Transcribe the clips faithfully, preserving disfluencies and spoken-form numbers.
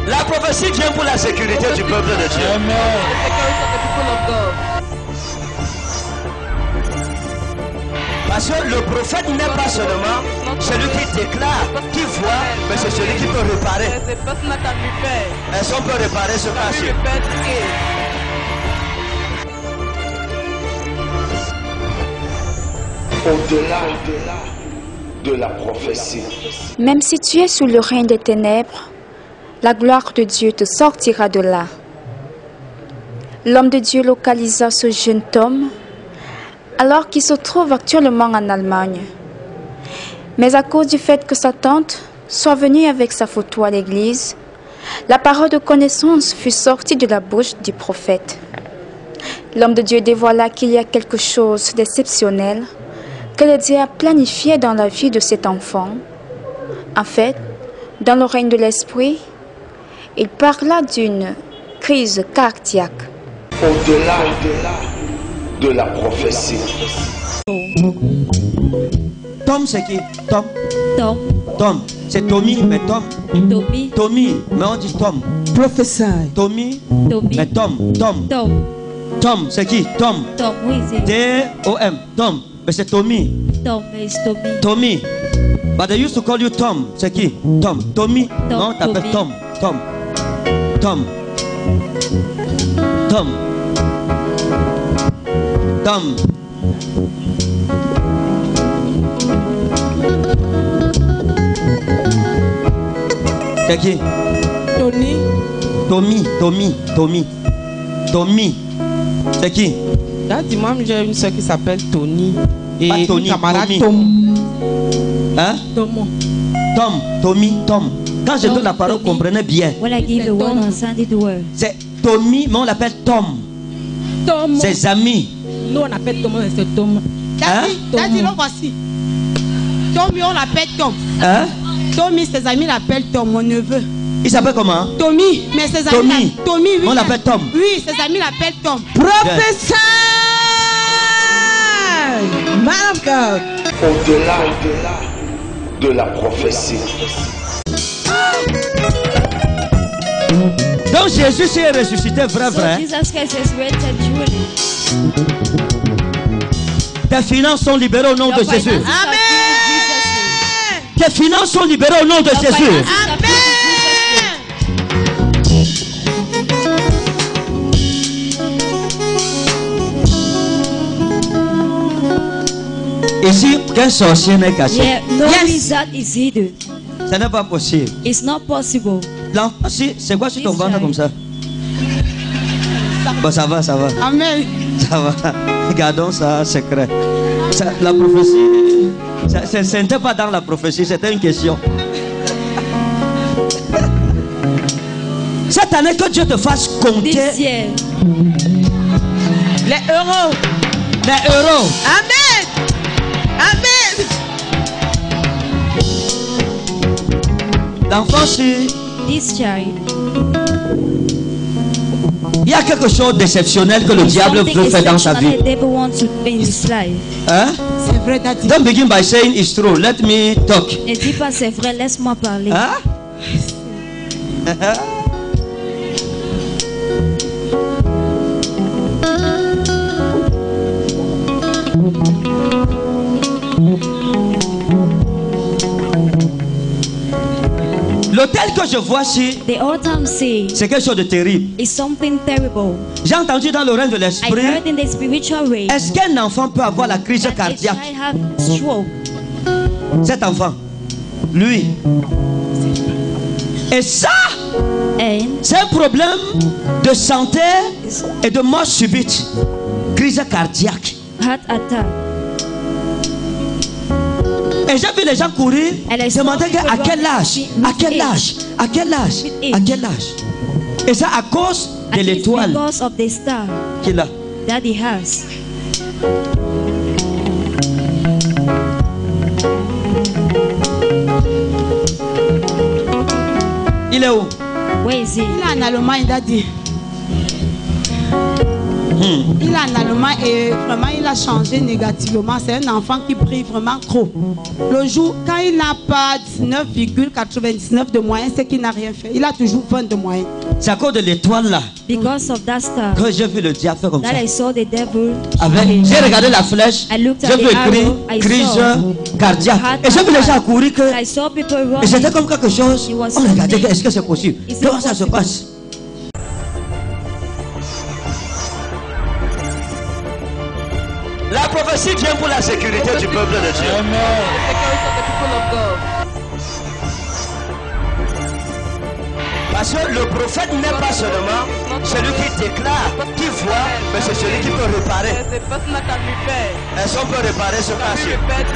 La prophétie vient pour la sécurité du peuple de Dieu. Amen. Parce que le prophète n'est pas seulement celui qui déclare, qui voit, mais c'est celui qui peut réparer. Est-ce qu'on peut réparer ce passé? Au-delà de la prophétie. Même si tu es sous le règne des ténèbres, la gloire de Dieu te sortira de là. L'homme de Dieu localisa ce jeune homme alors qu'il se trouve actuellement en Allemagne. Mais à cause du fait que sa tante soit venue avec sa photo à l'église, la parole de connaissance fut sortie de la bouche du prophète. L'homme de Dieu dévoila qu'il y a quelque chose d'exceptionnel que le Dieu a planifié dans la vie de cet enfant. En fait, dans le règne de l'esprit, il parla d'une crise cardiaque. Au-delà de la prophétie. Tom, c'est qui? Tom. Tom. Tom. C'est Tommy, mais Tom. Tommy. Tommy, mais on dit Tom. Prophesy. Tommy. Tommy. Mais Tom. Tom. Tom. Tom, c'est qui? Tom. Tom, oui, c'est. T O M. Tom. Mais c'est Tommy. Tom, is Tommy. Tommy. But they used to call you Tom. C'est qui? Tom. Tommy. Tom, Non, t'appelles Tom. Tommy. Tom. Tom. Tom. Tom. C'est qui? Tony. Tommy. Tommy. Tommy. Tommy. C'est qui? Là, dis-moi, j'ai une soeur qui s'appelle Tony. Et Pas Tony, une camarade Tommy. Tom. Hein? Tom. Tom. Tommy. Tom. Quand je Tom, donne la parole, Tommy. comprenez bien. When I give the word on Sunday, the word. C'est Tommy, mais on l'appelle Tom. Tom. Ses amis. Nous, on appelle Tom, c'est Tom. Hein? Daddy, le voici. Tommy, on l'appelle Tom. Hein? Tommy, ses amis l'appellent Tom, mon neveu. Il s'appelle comment? Tommy, mais ses amis. Tommy. l'appellent- Tommy, oui. On l'appelle Tom. Oui, ses amis l'appellent Tom. Prophesy. Man of God. Au-delà de la prophétie. Donc Jésus s'est ressuscité, vrai, So vrai. Jesus Christ is resurrected truly. Tes finances sont libérées au nom Your de Jésus. finances are free in Jesus' name. Tes finances sont libérées au nom de Your Jésus. finances are free in Jesus' name. Ici, qu'un sorcier n'est caché. Yeah, no Yes. wizard is hidden. Ce n'est pas possible. It's not possible. L'enfant, si, c'est quoi sur ton This ventre child. comme ça? Bon, ça va, ça va. Amen. Ça va. Gardons ça secret. Ça, la prophétie, ça, ce ce n'était pas dans la prophétie, c'était une question. Cette année, que Dieu te fasse compter This year, Les euros. les euros. Amen. Amen. L'enfant, si this child, il y a quelque chose d'exceptionnel que le is diable something veut faire dans sa exceptional vie. the devil wants to do in his life. Hein? C'est vrai, Daddy. Don't begin by saying it's true. Let me talk. Ne dis pas c'est vrai, laisse-moi parler. Hein? L'hôtel que je vois ici, The altar I'm seeing c'est quelque chose de terrible. is something terrible. J'ai entendu dans le règne de I l'esprit, heard in the spiritual way est-ce qu'un enfant peut avoir la crise that a cardiaque? child have stroke. Cet enfant, lui. Et ça, And c'est un problème de santé et de mort subite. Crise cardiaque. heart attack. Et j'ai vu les gens courir, Elle est demander sortie à de quel voir- âge, à quel âge, à quel âge, With à age. quel âge. Et ça à cause de And it's l'étoile because of the star qu'il a. that he has. Il est où? Where is he? Il est en Allemagne, Daddy. Mm-hmm. Il est en allemand et vraiment il a changé négativement. C'est un enfant qui prie vraiment trop. Le jour, quand il n'a pas dix-neuf virgule quatre-vingt-dix-neuf de moyens, c'est qu'il n'a rien fait. Il a toujours vingt de moyens. C'est à cause de l'étoile là Because of that star que j'ai vu le diable faire comme ça. that I saw the devil. Avec, j'ai regardé la flèche, I looked at j'ai vu the écrit arrow, I crise saw cardiaque. heart Et j'ai vu les gens courir que. I saw people Et c'était running. comme quelque chose. It was On regardait, something. est-ce que c'est possible? It's Comment ça se impossible. passe? La prophétie vient pour la sécurité du peuple de Dieu. Parce que le prophète n'est pas seulement celui qui déclare, qui voit, mais c'est celui qui peut réparer. Est-ce qu'on peut réparer ce passé?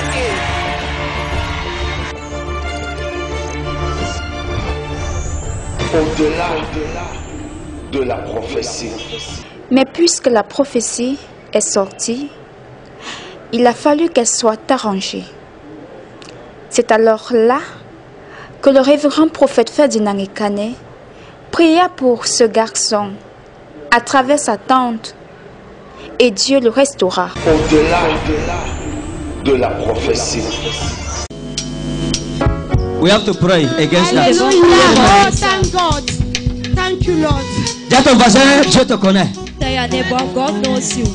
Au-delà, au-delà de la prophétie. Mais puisque la prophétie est sortie, il a fallu qu'elle soit arrangée. C'est alors là que le révérend prophète Ferdinand Ekane pria pour ce garçon à travers sa tente et Dieu le restaura. Au-delà, au-delà de la prophétie. We have to pray against that. Alléluia. Oh, thank God. Thank you, Lord. Dis à ton voisin, je te connais. Tell your neighbor, God knows you.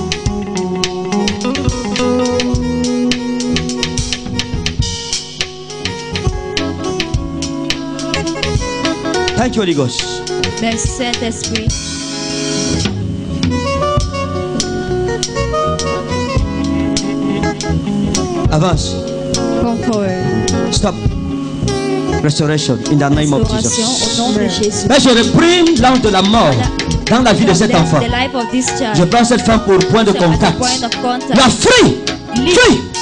Thank you, Holy Ghost. Merci Saint-Esprit. Avance. Come forward. Stop. Restoration in the name of Restauration Jesus. au nom de Jésus. Mais je réprime l'ange de la mort dans la vie de cet enfant. The life of this child. Je prends cette femme pour point de So at the contact. point of contact. You are free. Leave.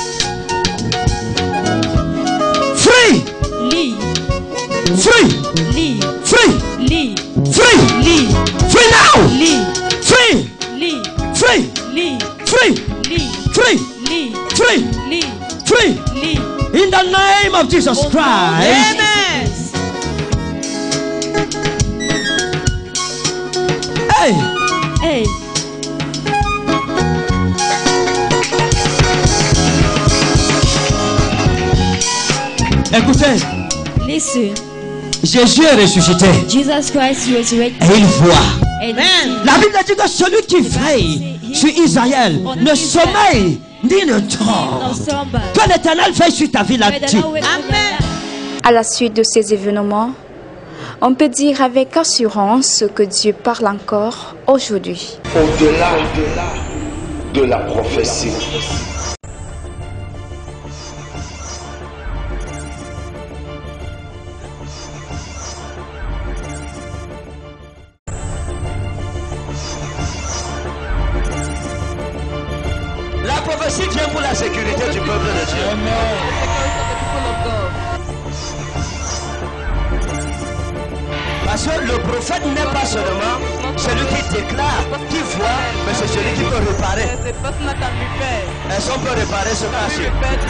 Free. Free. Leave. Free. Leave. Free. Leave. Free. Leave. Free now. Leave. Free. Leave. Free. Leave. Free. Leave. Free. Leave. Free. Leave. Free. Leave. In the name of Jesus Christ. Amen. Hey. Hey. Écoutez, Listen. Jésus est ressuscité Jesus Christ resurrected. et il voit. Amen. La Bible dit que celui qui veille sur Israël ne sommeille ni ne dort. Que l'Éternel veille sur ta vie là-dessus. Amen. À la suite de ces événements, on peut dire avec assurance que Dieu parle encore aujourd'hui. Au-delà, au-delà de la prophétie. La prophétie vient pour la sécurité du peuple de Dieu. Parce que le prophète n'est pas seulement celui qui déclare, qui voit, mais c'est celui qui peut réparer. Est-ce qu'on peut réparer ce passé?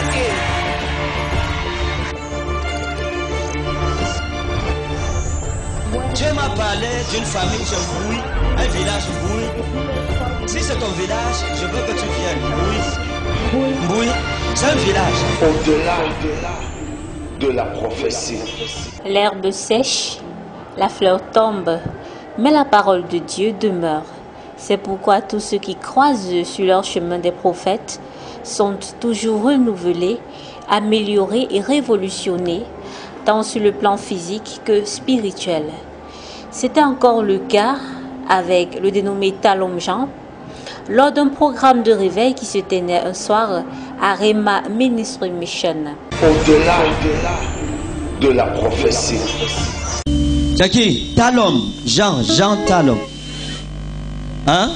Dieu m'a parlé d'une famille qui se bouille, un village bouille. Si c'est ton village, je veux que tu viennes. Bouille. Bouille. C'est un village. Au-delà, au-delà de la prophétie. L'herbe sèche, la fleur tombe, mais la parole de Dieu demeure. C'est pourquoi tous ceux qui croisent sur leur chemin des prophètes sont toujours renouvelés, améliorés et révolutionnés, tant sur le plan physique que spirituel. C'était encore le cas avec le dénommé Talom Jean, lors d'un programme de réveil qui se tenait un soir à Rema Ministry Mission. Au-delà, au-delà de la prophétie. C'est qui? Talom. Jean. Jean Talom. Hein?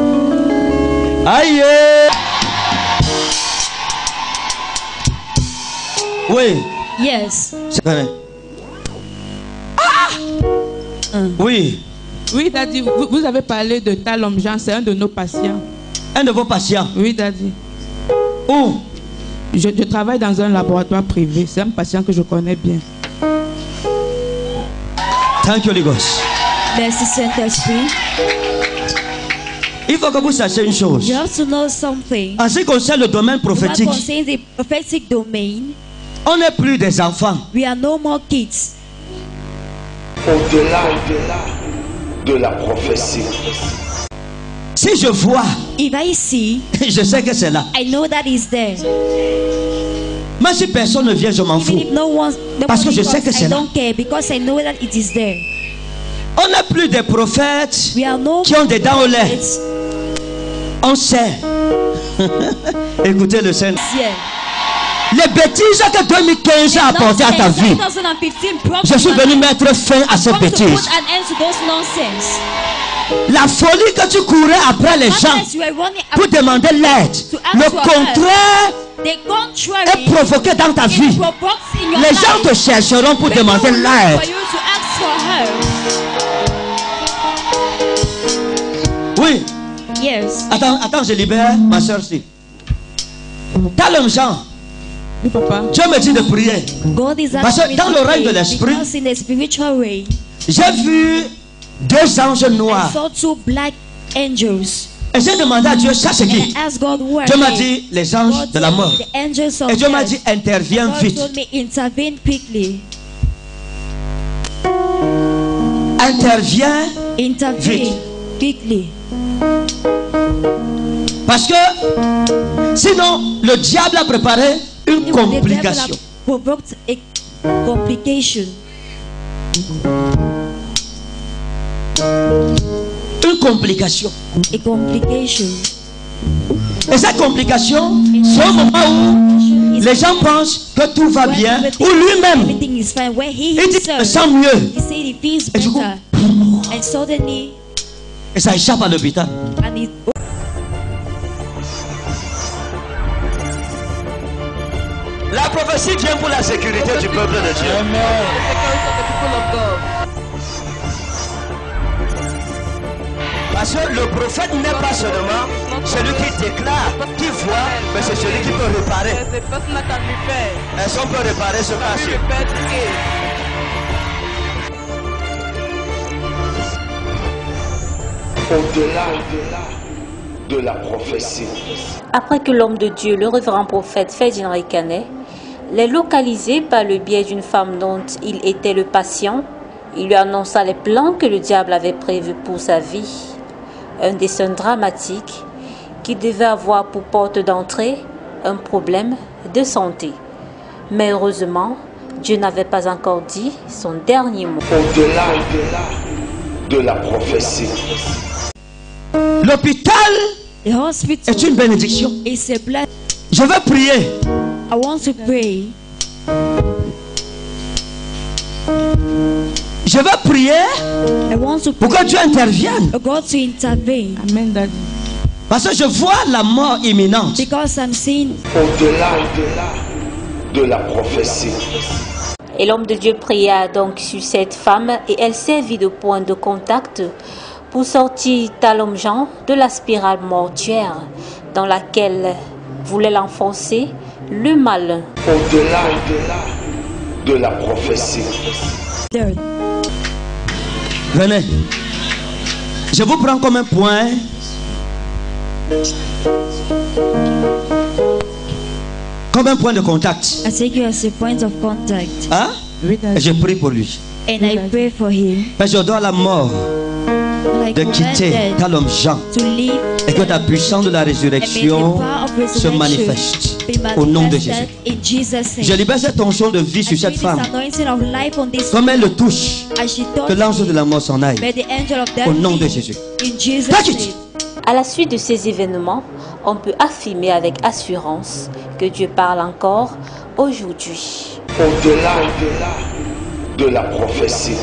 Aïe! Oui. Yes. C'est vrai. Oui. Oui, Daddy, vous, vous avez parlé de Talom Jean, c'est un de nos patients. Un de vos patients. Oui, Daddy. Où? Je, je travaille dans un laboratoire privé. C'est un patient que je connais bien. Thank you, Holy Ghost. Merci Saint-Esprit. Il faut que vous sachiez une chose. You have to know something. En ce qui concerne le domaine What prophétique, concerns the prophetic domain, on n'est plus des enfants. we are no more kids. Au-delà, au-delà de la prophétie. Si je vois, If I see, je sais que c'est là. I know that is there. Même si personne ne vient, je m'en Even fous. if no one, Parce que nobody je sais comes, que c'est I là. don't care because I know that it is there. On n'est plus des prophètes We are no qui ont des dents au lait. prophets. On sait. Écoutez le Saint. Yeah. Les bêtises que deux mille quinze a apportées à ta vie, je suis venu mettre fin à ces bêtises. La folie que tu courais après les gens pour demander l'aide, le contraire est provoqué dans ta vie. Les gens te chercheront pour demander l'aide. Oui. Yes. Attends, attends, je libère ma soeur ici. Talon Jean. Oui, papa. Dieu me dit de prier. God is Parce que asking me dans to le règne pray de l'esprit, because in the spiritual way, j'ai vu deux anges I noirs. saw two black angels. Et j'ai demandé à Dieu, ça c'est And qui? I asked God who are Dieu m'a they? dit, les anges God de la told mort. me, the angels of Et Dieu m'a death. dit, interviens God vite. told me intervene quickly. Interviens Intervene vite. quickly. Parce que sinon, le diable a préparé une The devil complication. have provoked a complication. Une complication. A complication. Et cette complication, c'est au moment où les gens pensent que tout va bien, ou lui-même, Everything is fine. Where he il dit qu'il me himself, sent mieux. he said he feels Et du coup, better. And suddenly, et ça échappe à l'hôpital. and it La prophétie vient pour la sécurité du peuple de Dieu. Parce que le prophète n'est pas seulement celui qui déclare, qui voit, mais c'est celui qui peut réparer. Est-ce qu'on peut réparer ce passé? Au-delà, au-delà de la prophétie. Après que l'homme de Dieu, le révérend prophète Ferdinand Ricanet, l'ait localisé par le biais d'une femme dont il était le patient, il lui annonça les plans que le diable avait prévus pour sa vie. Un destin dramatique qui devait avoir pour porte d'entrée un problème de santé. Mais heureusement, Dieu n'avait pas encore dit son dernier mot. Au-delà, au-delà de la prophétie. L'hôpital the hospital est une bénédiction. is a blessing. Je vais prier. I want to pray. Je vais prier I want to pour que pray Dieu intervienne. for God to intervene Amen, Daddy. Parce que je vois la mort imminente. because I'm seeing Au-delà, au-delà de la prophétie. Et l'homme de Dieu pria donc sur cette femme et elle servit de point de contact pour sortir Talon Jean de la spirale mortuaire dans laquelle voulait l'enfoncer le malin. Au-delà, au-delà de la prophétie. there. Venez. Je vous prends comme un point. Comme un point de contact. I take you as a point of contact Hein? Oui, Et Daddy. je prie pour lui. and I pray for him. Parce que je dois la mort Like de quitter Talon Jean. to live Et que ta puissance de la and may the résurrection power of se resurrection manifeste. be Au nom de manifested Jésus. in Jesus' name. Je libère cette onction de vie I sur feel cette this femme. anointing of life on this Comme elle le touche, as she que touched l'ange de me. la mort s'en aille. May the angel of death Au nom de leave Jésus. in Jesus' Take it. name. À la suite de ces événements, on peut affirmer avec assurance que Dieu parle encore aujourd'hui. Au-delà, au-delà de la prophétie.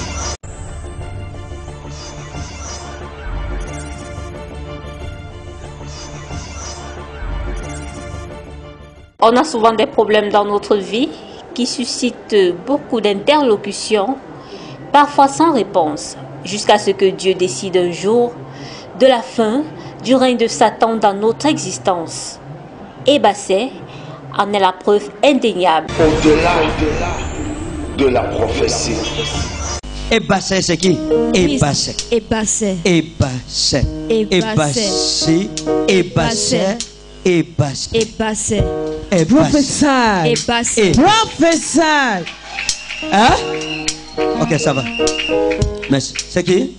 On a souvent des problèmes dans notre vie qui suscitent beaucoup d'interlocutions, parfois sans réponse, jusqu'à ce que Dieu décide un jour de la fin du règne de Satan dans notre existence. Et Basset en est la preuve indéniable. Au-delà, au-delà de la prophétie. Et basset, c'est qui? Et basset. Et basset. Et basset. Et Et basset. basset. Et basset. Et basset. Et basset. Et basset. Prophesy. Et basset. Prophesy. Hein? Ok, ça va. Merci. C'est qui?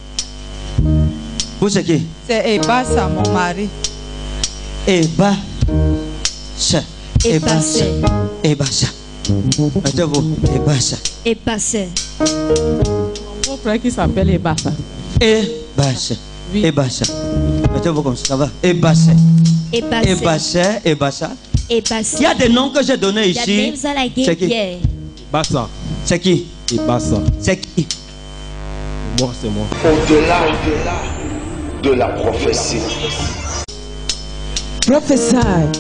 Vous, c'est qui? C'est Ebassa, mon mari. Eba. Ça. Et basset. Eba ça. Mettez-vous. Eba ça. Et basset. Mon frère qui s'appelle Ebassa. Eba ça. Oui. Eba ça. Mettez-vous comme ça. Ça va. Eba ça. Et basset. Eba ça. Eba ça. Et Il basset. y a des noms que j'ai donnés The ici. names that I C'est gave qui? here. Bassa. C'est qui? Et Bassa. C'est qui? Moi, c'est moi. Au-delà de la prophétie. Prophesy.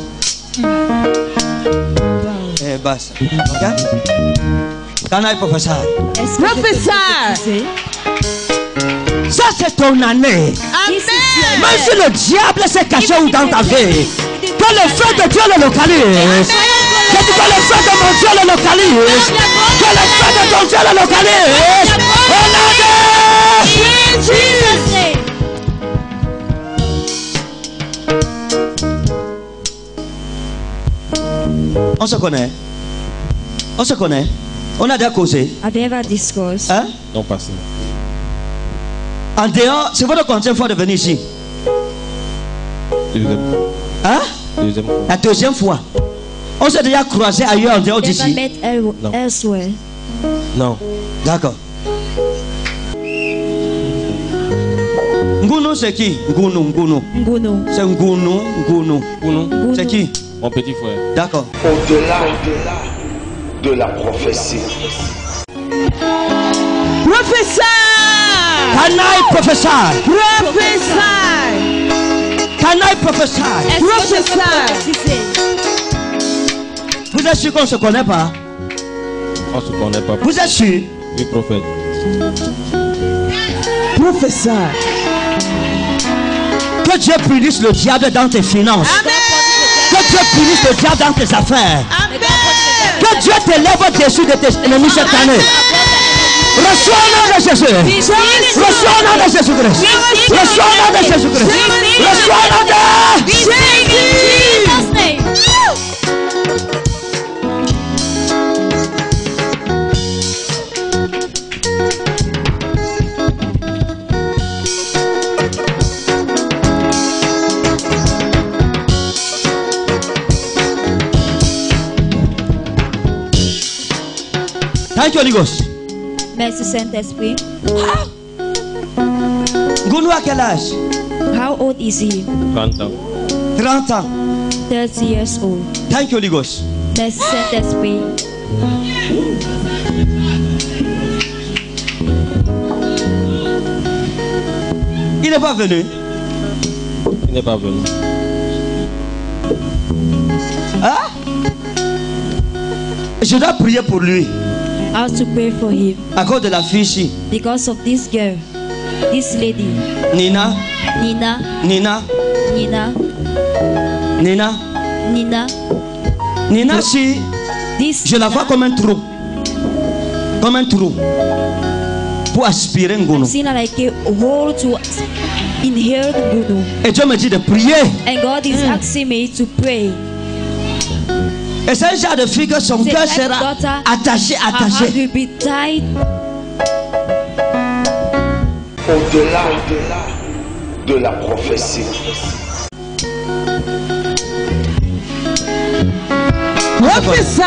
Eba ça. Regarde. Can I prophesy? Est-ce que je peux Prophesy. prophétiser? Ça, c'est ton année. This is your Même si le diable s'est caché où dans ta vie, que le feu de Dieu le localise. Que tu- que le feu de mon Dieu le localise. Que le feu de ton Dieu le localise. Au nom de- In Jesus' name. On se connaît. On se connaît. On a déjà causé. Have you ever discussed? Hein? Non, passé. En dehors, c'est votre quantième fois de venir ici. Deuxième. Hein? Deuxième fois. La deuxième fois. On s'est déjà croisé ailleurs en dehors Never d'ici. met el- Non. elsewhere. Non. D'accord. Ngounou, c'est qui? Ngounou, Ngounou. Nguno. C'est Ngounou, Ngounou. Ngounou. C'est qui? Mon petit frère. D'accord. Au-delà de la prophétie. Prophesy. Can I prophesy? Prophesy. Can I prophesy? Est-ce que je peux Prophesy. prophétiser? Vous êtes sûr qu'on ne se connaît pas? On se connaît pas. Vous êtes sûr? Oui, prophète. Prophesy. Que Dieu punisse le diable dans tes finances. Que Dieu punisse le diable dans tes affaires. Que Dieu t'élève au-dessus de tes ennemis cette année. Reçois au nom de Jésus. Reçois au nom de Jésus-Christ. Reçois au nom de Jésus-Christ. Reçois au nom de Jesus' name. Thank you, Holy Ghost. Merci Saint-Esprit. Ngounou à quel âge? How old is he? trente ans. trente ans. thirty years old. Thank you, Holy Ghost. Merci Saint-Esprit. Il n'est pas venu. Il n'est pas venu. Hein? Je dois prier pour lui. I have to pray for him À cause de la fille ici. because of this girl, this lady, Nina. Nina, Nina. Nina, Nina. Nina. Nina, si This je la vois comme un trou. Comme un trou. Pour aspirer Ngounou. seen her like a hole to inhale Nguno. Et Dieu me dit de prier. And God is asking me to pray. Et c'est un genre de fille que son The cœur type of sera daughter attaché, her heart attaché. will be tied. Au-delà de la prophétie. Prophesy.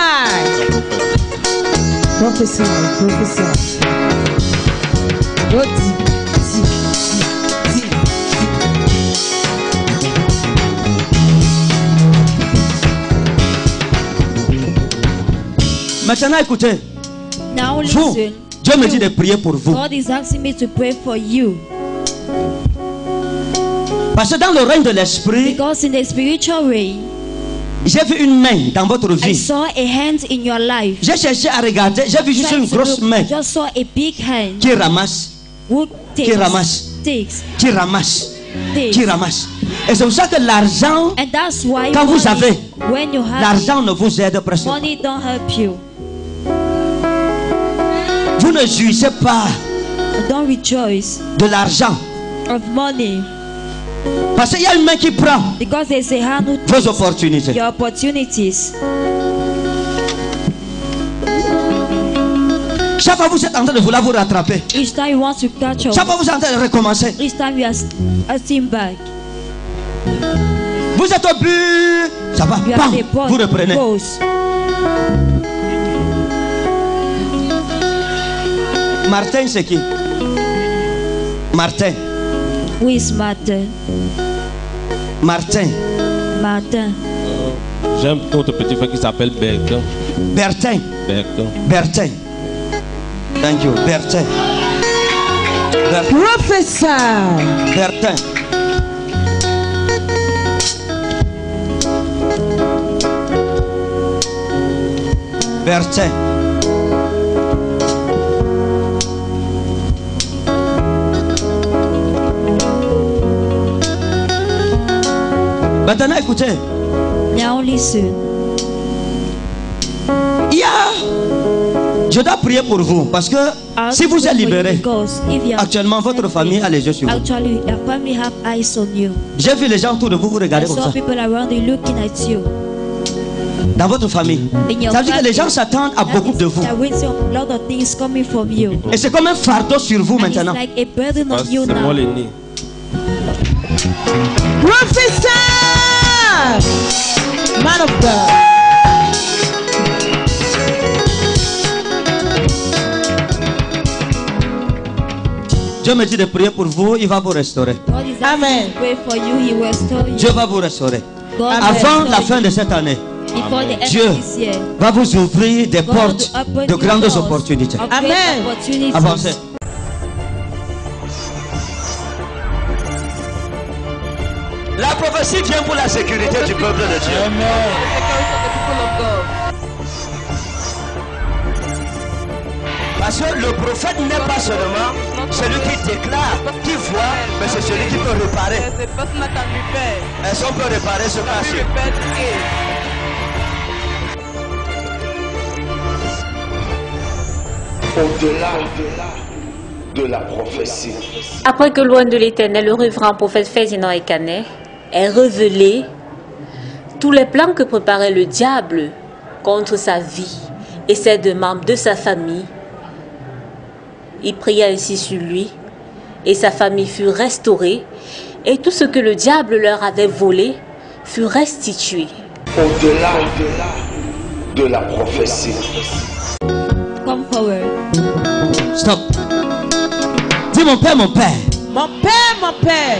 Prophesy. Prophesy. Go deep. Deep. Deep. Maintenant, écoutez. Now Vous, listen. Dieu me dit de prier pour vous. God is asking me to pray for you. Parce que dans le règne de l'esprit, Because in the spiritual way, j'ai vu une main dans votre I vie. saw a hand in your life. J'ai cherché à regarder. J'ai vu juste Trying une to grosse look, main just saw a big hand qui ramasse, who qui takes, ramasse, takes, qui ramasse, takes. qui ramasse. Et c'est pour ça que l'argent, And that's why quand vous money, avez, when you have l'argent ne vous aide presque. money don't help you. Vous ne jouissez pas Don't rejoice de l'argent. of money. Parce qu'il y a une main qui prend Because there's a hand who vos opportunités. your opportunities. Chaque fois vous êtes en train de vouloir vous rattraper. Each time you want to catch up. Chaque fois vous êtes en train de recommencer. Each time you are acting back. Vous êtes au but. Ça va. You Bam, are the boss vous reprenez. goes. Martin, c'est qui? Martin. Who is Martin? Martin. Martin. J'ai un autre petit frère qui s'appelle Bertin. Bertin. Bertin. Bertin. Thank you. Bertin. Bertin. Professeur. Bertin. Bertin. Maintenant, écoutez. Now listen. Il y a... Je dois prier pour vous parce que si vous êtes libéré, actuellement votre famille a les yeux sur vous. Actually, your family have eyes on you. J'ai vu les gens autour de vous vous regarder I comme saw ça. people around you looking at you. Dans votre famille. Ça veut dire que les gens s'attendent à beaucoup de vous. They're waiting a lot of things coming from you. Et c'est comme un fardeau sur vous And it's maintenant. like a burden on you C'est moi now. l'aîné. Professeur. Man of God. Dieu me dit de prier pour vous, il va vous restaurer. God is asking Amen. to pray for you, He will restore you. Dieu va vous restaurer. God will Avant restore la you. fin de cette année, Before the end Dieu of this year, va vous ouvrir des God portes will open de you grandes doors opportunités. of great Amen. opportunities. Avancez. La prophétie vient pour la sécurité du peuple de Dieu. Parce que le prophète n'est pas seulement celui qui déclare, qui voit, mais c'est celui qui peut réparer. Est-ce qu'on peut réparer ce passé? Au-delà de la prophétie. Après que loin de l'Éternel, le révérend prophète Ferdinand Ekanet ait révélé tous les plans que préparait le diable contre sa vie et celle de membres de sa famille, il pria ainsi sur lui et sa famille fut restaurée et tout ce que le diable leur avait volé fut restitué. Au-delà de la prophétie. Come forward. Stop. Dis mon père, mon père. Mon père, mon père.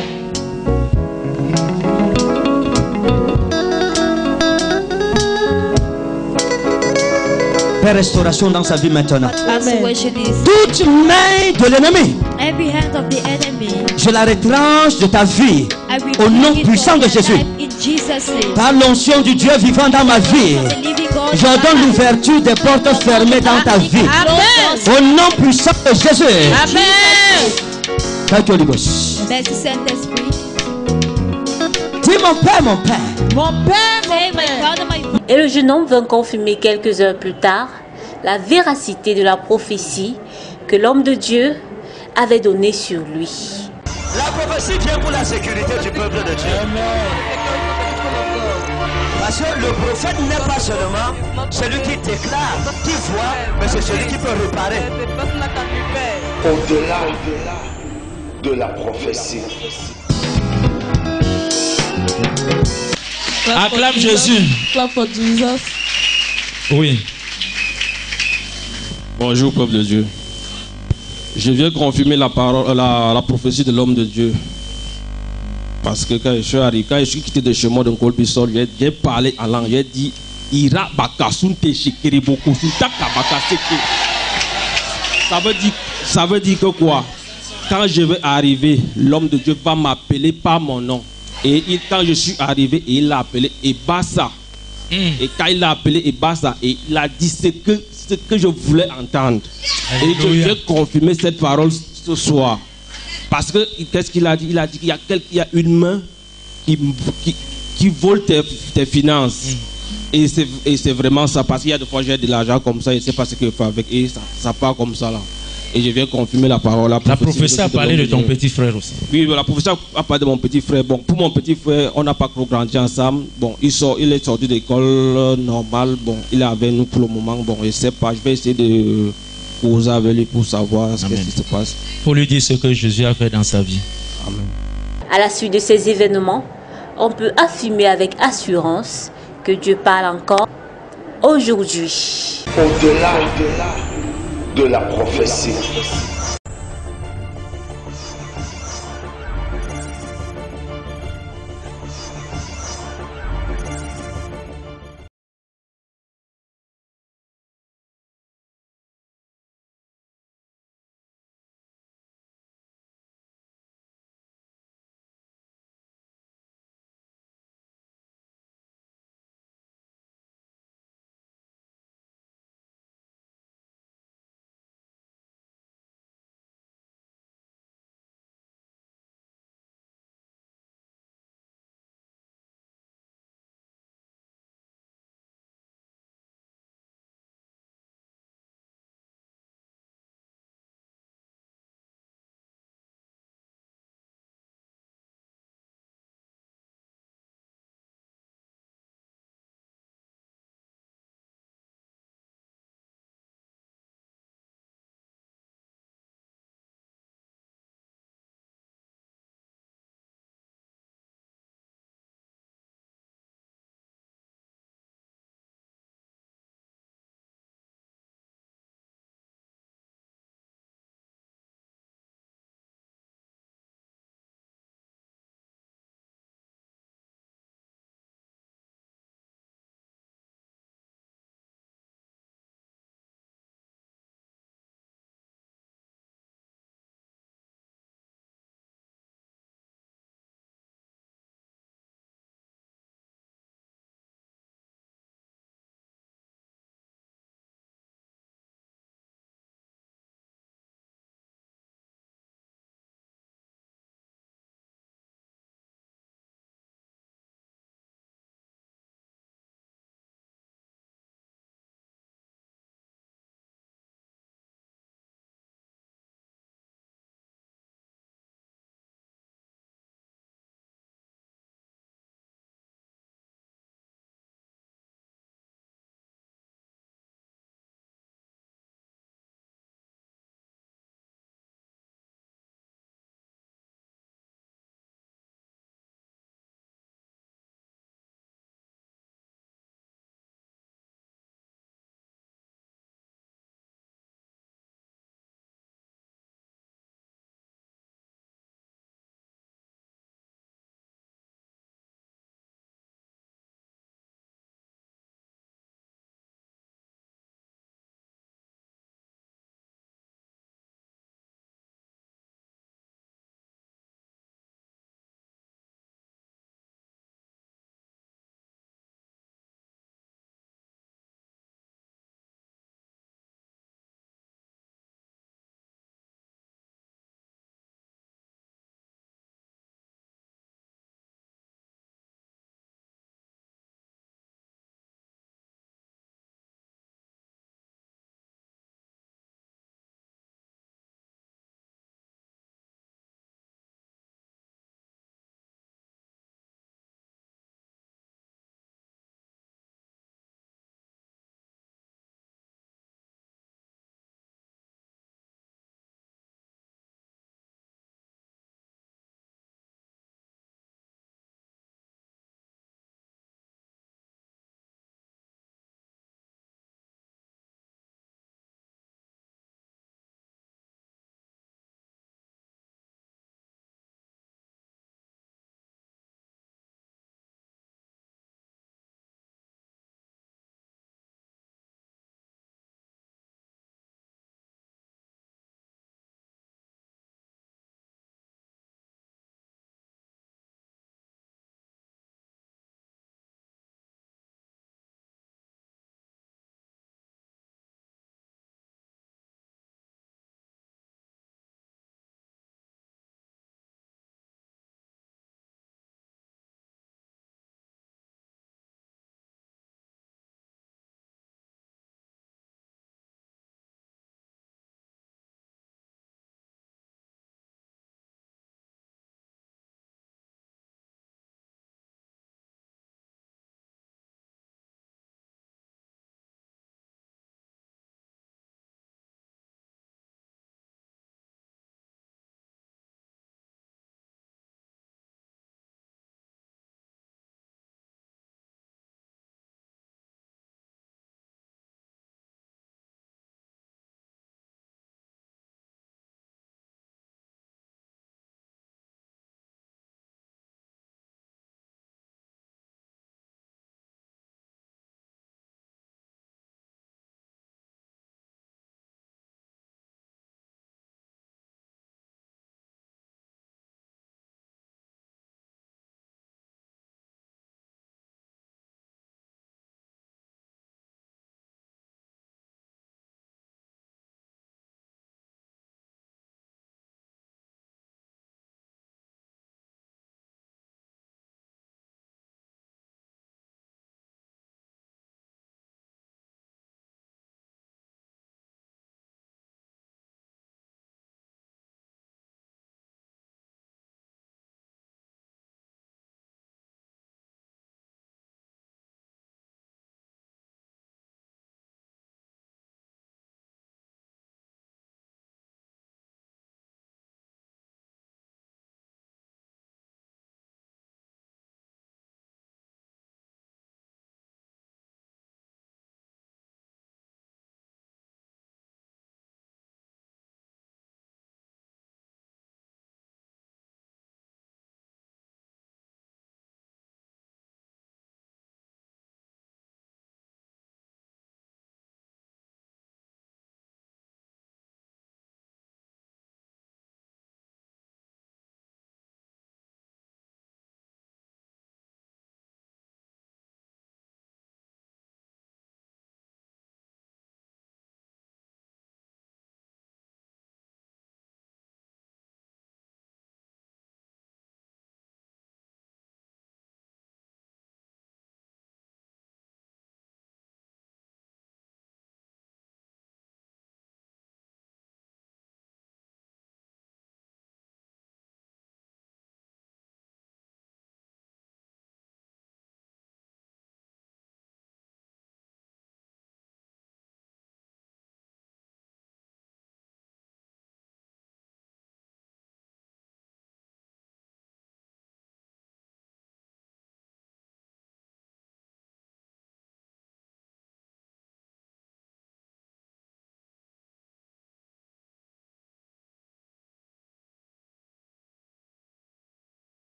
Père, restauration dans sa vie maintenant. Restoration is Toute main de l'ennemi, every hand of the enemy. je la retranche de ta vie. I Au nom rebuke it puissant from de your Jésus. life in Jesus' name. Par l'onction du Dieu vivant dans ma vie, The living God. j'ordonne l'ouverture des portes fermées dans ta vie. Amen. Au nom puissant de Jésus. Amen. Thank you, Holy Ghost. Merci Saint-Esprit. Dis mon père, mon père. Mon père, Say, mon my père. Father, my Et le jeune homme vint confirmer quelques heures plus tard la véracité de la prophétie que l'homme de Dieu avait donnée sur lui. La prophétie vient pour la sécurité du peuple de Dieu. Parce que le prophète n'est pas seulement celui qui déclare, qui voit, mais c'est celui qui peut réparer. Au-delà de la prophétie. Acclame Jésus. Clap for Jesus. Oui. Bonjour, peuple de Dieu. Je viens confirmer la, parole, la, la prophétie de l'homme de Dieu. Parce que quand je suis arrivé, quand je suis quitté de chez moi d'un colpissol, j'ai parlé en langue, j'ai dit Ira bakasunte shikiriboku sutaka bakaseke. Ça veut dire, ça veut dire que quoi? Quand je vais arriver, l'homme de Dieu va m'appeler par mon nom. Et il, quand je suis arrivé, il l'a appelé Ebassa. Mm. Et quand il l'a appelé Ebassa, et il a dit ce que, ce que je voulais entendre. Alléluia. Et je vais confirmer cette parole ce soir. Parce que, qu'est-ce qu'il a dit? Il a dit qu'il y a, quel, il y a une main qui, qui, qui vole tes, tes finances. Mm. Et c'est vraiment ça, parce qu'il y a des fois j'ai de l'argent comme ça, et je ne sais pas ce que je fais avec, et ça, ça part comme ça là. Et je viens confirmer la parole. La prophétie, la prophétie a parlé de, de ton petit frère aussi. Oui, la prophétie a parlé de mon petit frère. Bon, pour mon petit frère, on n'a pas trop grandi ensemble. Bon, il, sort, il est sorti d'école normale. Bon, il est avec nous pour le moment. Bon, je ne sais pas, je vais essayer de causer avec lui pour savoir ce qui se passe. Pour lui dire ce que Jésus a fait dans sa vie. Amen. À la suite de ces événements, on peut affirmer avec assurance que Dieu parle encore aujourd'hui. Au-delà de la prophétie,